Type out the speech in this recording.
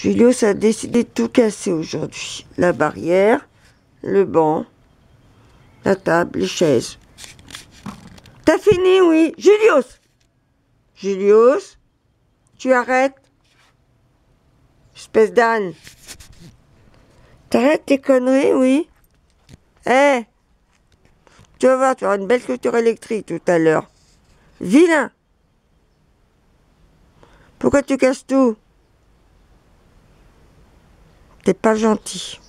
Julius a décidé de tout casser aujourd'hui. La barrière, le banc, la table, les chaises. T'as fini, oui. Julius! Julius, tu arrêtes? Espèce d'âne. T'arrêtes tes conneries, oui? Eh, tu vas voir, tu auras une belle clôture électrique tout à l'heure. Vilain! Pourquoi tu casses tout? T'es pas gentil.